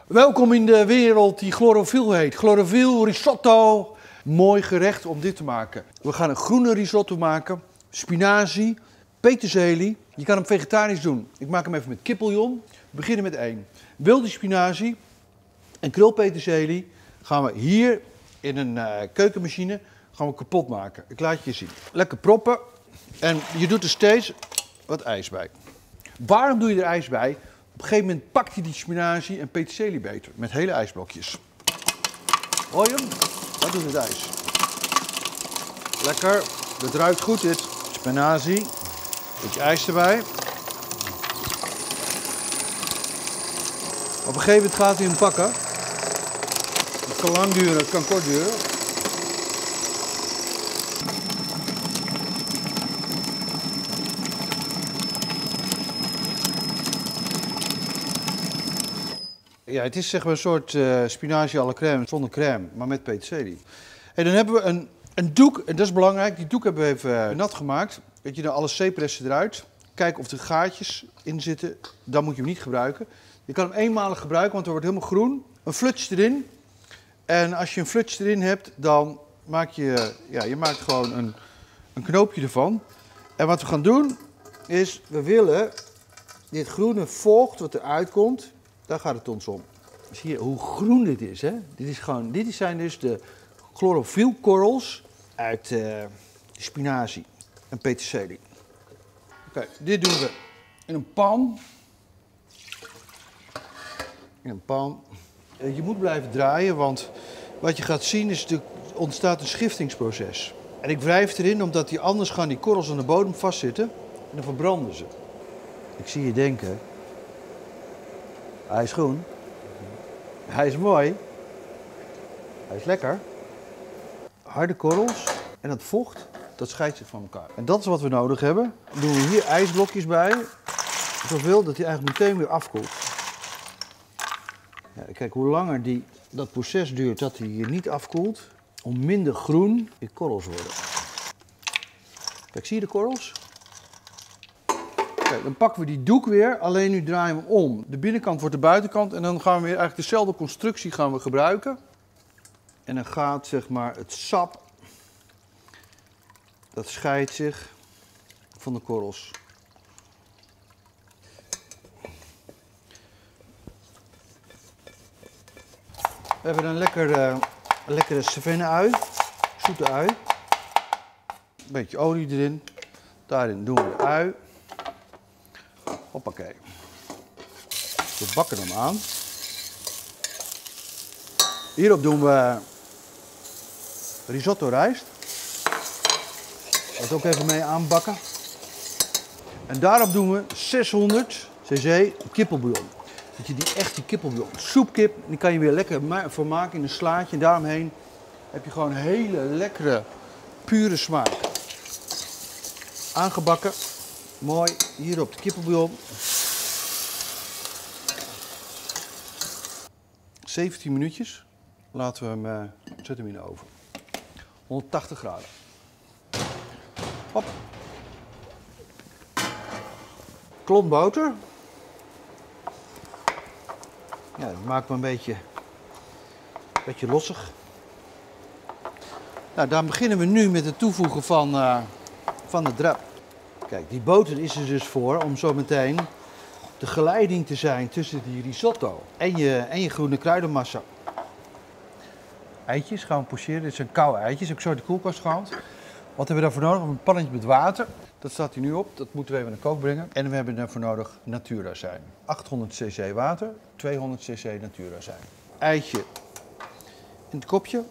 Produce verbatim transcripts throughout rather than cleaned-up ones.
Welkom in de wereld die chlorofiel heet. Chlorofiel risotto. Mooi gerecht om dit te maken. We gaan een groene risotto maken. Spinazie, peterselie. Je kan hem vegetarisch doen. Ik maak hem even met kipbouillon. We beginnen met één. Wilde spinazie en krulpeterselie gaan we hier in een uh, keukenmachine gaan we kapot maken. Ik laat je zien. Lekker proppen. En je doet er steeds wat ijs bij. Waarom doe je er ijs bij? Op een gegeven moment pakt hij die spinazie en peterselie beter. Met hele ijsblokjes. Hoor je hem? Dat doet het ijs. Lekker. Dat ruikt goed dit. Spinazie. Beetje ijs erbij. Op een gegeven moment gaat hij hem pakken. Het kan lang duren, het kan kort duren. Ja, het is zeg maar een soort uh, spinazie à la crème, zonder crème, maar met peterselie. En dan hebben we een, een doek, en dat is belangrijk, die doek hebben we even uh, nat gemaakt. Weet je, dan alle zeepressen eruit. Kijken of er gaatjes in zitten, dan moet je hem niet gebruiken. Je kan hem eenmalig gebruiken, want hij wordt helemaal groen. Een fluts erin. En als je een fluts erin hebt, dan maak je, ja, je maakt gewoon een, een knoopje ervan. En wat we gaan doen, is we willen dit groene vocht wat eruit komt, daar gaat het ons om. Zie je hoe groen dit is, hè? Dit, is gewoon, dit zijn dus de chlorofielkorrels uit uh, de spinazie en peterselie. Oké, okay, dit doen we in een pan. In een pan. Je moet blijven draaien, want wat je gaat zien is er ontstaat een schiftingsproces. En ik wrijf erin, omdat die anders gaan die korrels aan de bodem vastzitten en dan verbranden ze. Ik zie je denken, hij is groen, hij is mooi, hij is lekker. Harde korrels en dat vocht, dat scheidt zich van elkaar. En dat is wat we nodig hebben. Dan doen we hier ijsblokjes bij, zoveel dat hij eigenlijk meteen weer afkoelt. Ja, kijk, hoe langer die, dat proces duurt dat hij hier niet afkoelt, hoe minder groen die korrels worden. Kijk, zie je de korrels? Kijk, dan pakken we die doek weer, alleen nu draaien we hem om. De binnenkant wordt de buitenkant en dan gaan we weer eigenlijk dezelfde constructie gaan we gebruiken. En dan gaat zeg maar het sap, dat scheidt zich van de korrels. We hebben een lekker, uh, lekkere savenne-ui, zoete ui. Een beetje olie erin. Daarin doen we de ui. Hoppakee. We bakken hem aan. Hierop doen we risotto rijst. Dat ook even mee aanbakken. En daarop doen we zeshonderd cc kippenbouillon. Dat je die echt die kippenbouillon, soepkip, die kan je weer lekker voor maken in een slaatje. En daaromheen heb je gewoon een hele lekkere, pure smaak. Aangebakken, mooi, hier op de kippenbouillon. zeventien minuutjes, laten we hem, uh, zetten hem in de oven. honderdtachtig graden. Hop. Klont boter. Ja, dat maakt me een beetje, een beetje lossig. Nou, dan beginnen we nu met het toevoegen van, uh, van de drap. Kijk, die boter is er dus voor om zo meteen de geleiding te zijn tussen die risotto en je, en je groene kruidenmassa. Eitjes gaan we pocheren. Dit zijn koude eitjes. Heb ik zo uit de koelkast gehaald. Wat hebben we daarvoor nodig? Een pannetje met water. Dat staat hier nu op. Dat moeten we even naar de kook brengen. En we hebben daarvoor nodig natuurazijn. achthonderd cc water, tweehonderd cc natuurazijn. Eitje in het kopje.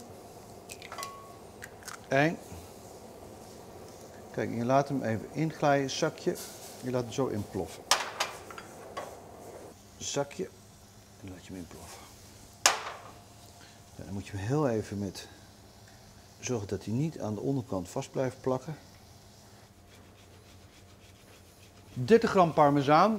Eén. Kijk, je laat hem even inglijden, zakje. Je laat hem zo inploffen. Zakje. En laat je hem inploffen. Ja, dan moet je hem heel even met zorgen dat hij niet aan de onderkant vast blijft plakken. dertig gram parmezaan.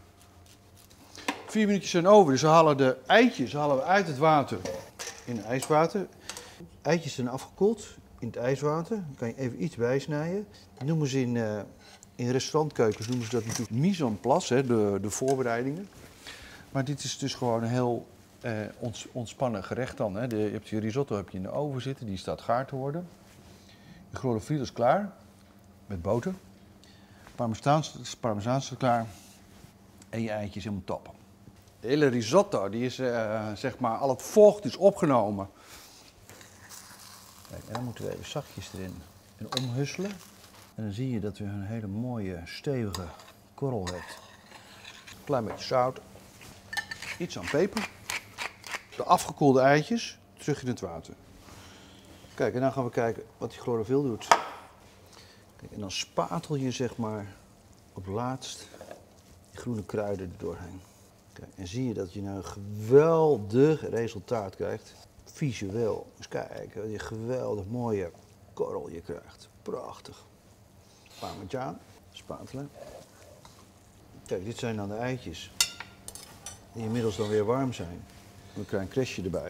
Vier minuutjes zijn over, dus we halen de eitjes halen we uit het water in ijswater. Eitjes zijn afgekoeld in het ijswater. Dan kan je even iets bijsnijden. Dat noemen ze in, uh, in restaurantkeukens noemen ze dat natuurlijk mise en place, hè, de, de voorbereidingen. Maar dit is dus gewoon een heel uh, ons, ontspannen gerecht dan. Hè. De, je hebt je risotto heb je in de oven zitten, die staat gaar te worden. Je chlorofil is klaar, met boter. Parmezaan, parmezaan staat klaar. En je eitjes helemaal top. De hele risotto, die is, uh, zeg maar, al het vocht is opgenomen. Kijk, en dan moeten we even zachtjes erin en omhusselen. En dan zie je dat we een hele mooie, stevige korrel hebben. Een klein beetje zout. Iets aan peper. De afgekoelde eitjes terug in het water. Kijk, en dan gaan we kijken wat die chlorofil doet. Kijk, en dan spatel je, zeg maar, op laatst die groene kruiden er doorheen. Kijk, en zie je dat je nou een geweldig resultaat krijgt. Visueel. Dus kijk, wat je geweldig mooie korrel je krijgt. Prachtig. Parmezaan, spatelen. Kijk, dit zijn dan de eitjes. Die inmiddels dan weer warm zijn. Dan krijg je een crèche erbij.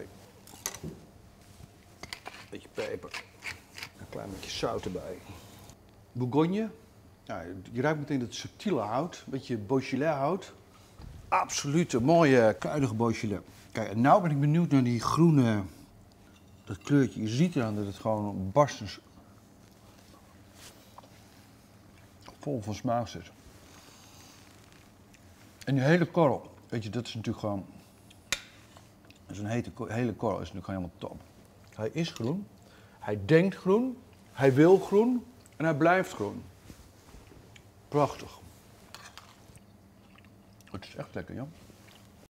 Beetje peper. Een klein beetje zout erbij. Bourgogne. Ja, je ruikt meteen dat subtiele hout. Een beetje Beaujolais hout. Absoluut een mooie, kruidige Beaujolais. Kijk, en nou ben ik benieuwd naar die groene, dat kleurtje. Je ziet eraan dat het gewoon barstens vol van smaak zit. En die hele korrel, weet je, dat is natuurlijk gewoon, zo'n hele korrel is natuurlijk gewoon helemaal top. Hij is groen, hij denkt groen, hij wil groen en hij blijft groen. Prachtig. Het is echt lekker, ja.